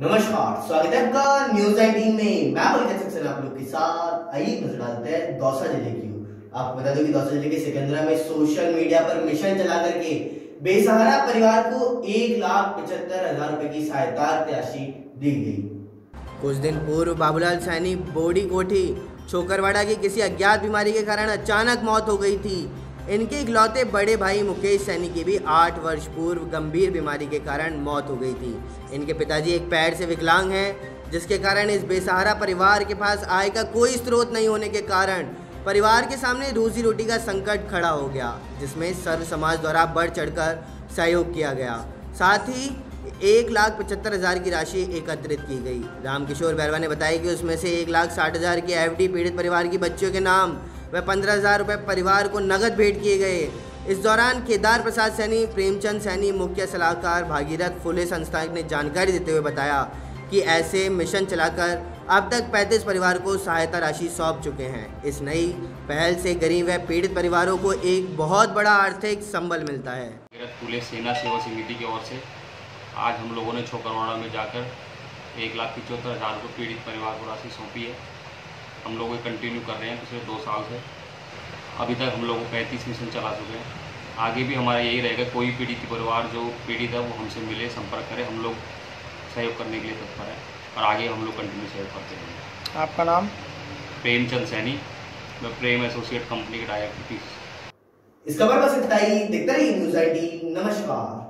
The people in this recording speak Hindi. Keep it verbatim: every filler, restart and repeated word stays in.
नमस्कार, स्वागत है आपका न्यूज नाइनटीन में। मैं बलदेव सक्सेना आप लोग के साथ। आइए नजर डालते हैं दौसा जिले की। आपको बता दूं कि दौसा जिले के सिकंदरा में सोशल मीडिया पर मिशन चला करके बेसहारा परिवार को एक लाख पचहत्तर हजार रुपए की सहायता राशि दी गई। कुछ दिन पूर्व बाबूलाल सैनी बोडी कोठी छोकरवाड़ा की किसी अज्ञात बीमारी के कारण अचानक मौत हो गई थी। इनके इकलौते बड़े भाई मुकेश सैनी की भी आठ वर्ष पूर्व गंभीर बीमारी के कारण मौत हो गई थी। इनके पिताजी एक पैर से विकलांग हैं, जिसके कारण इस बेसहारा परिवार के पास आय का कोई स्रोत नहीं होने के कारण परिवार के सामने रोजी रोटी का संकट खड़ा हो गया, जिसमें सर्व समाज द्वारा बढ़ चढ़कर सहयोग किया गया। साथ ही एक लाख पचहत्तर हज़ार की राशि एकत्रित की गई। रामकिशोर बैरवा ने बताया कि उसमें से एक लाख साठ हज़ार की एफ डी पीड़ित परिवार की बच्चियों के नाम व पंद्रह हज़ार रुपये परिवार को नगद भेंट किए गए। इस दौरान केदार प्रसाद सैनी, प्रेमचंद सैनी, मुख्य सलाहकार भागीरथ फुले संस्था ने जानकारी देते हुए बताया कि ऐसे मिशन चलाकर अब तक पैंतीस परिवार को सहायता राशि सौंप चुके हैं। इस नई पहल से गरीब व पीड़ित परिवारों को एक बहुत बड़ा आर्थिक संबल मिलता है। फुले सेना सेवा समिति की ओर से आज हम लोगों ने छोकरवाड़ा में जाकर एक लाख पिचहत्तर हज़ार रुपये पीड़ित परिवार को राशि सौंपी है। हम लोग ये कंटिन्यू कर रहे हैं पिछले दो साल से। अभी तक हम लोग पैंतीस मिशन चला चुके हैं। आगे भी हमारा यही रहेगा, कोई पीड़ित परिवार जो पीड़ित है वो हमसे मिले, संपर्क करें। हम लोग सहयोग करने के लिए तत्पर हैं और आगे हम लोग कंटिन्यू सहयोग करते रहेंगे। आपका नाम? प्रेमचंद सैनी, मैं प्रेम एसोसिएट कंपनी के डायरेक्टर। इस खबर बस इतना ही। देखते रहिए न्यूज नाइनटीन। नमस्कार।